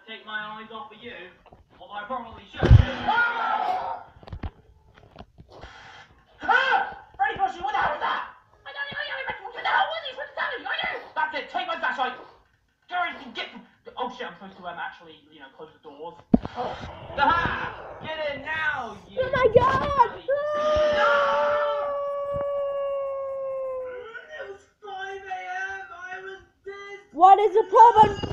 take my eyes off of you, although I probably should. Ah! Freddy Pussy, what the hell was that? What the hell was he? What's that? That's it, take my flashlight. Oh shit, I'm supposed to actually, close the doors. Oh. Aha! Get in now, you. Oh my god! No! It was 5 AM, I was dead. What is the problem?